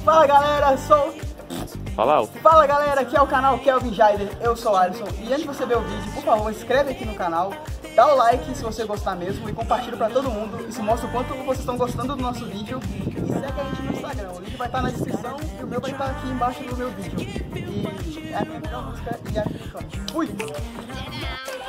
Fala galera, Fala galera, aqui é o canal Kelvin Jaider, eu sou Allison. E antes de você ver o vídeo, por favor, inscreve aqui no canal, dá o like se você gostar mesmo e compartilha pra todo mundo. Isso mostra o quanto vocês estão gostando do nosso vídeo. E segue a gente no Instagram, o link vai estar na descrição e o meu vai estar aqui embaixo do meu vídeo. E é a minha melhor música e a Fui!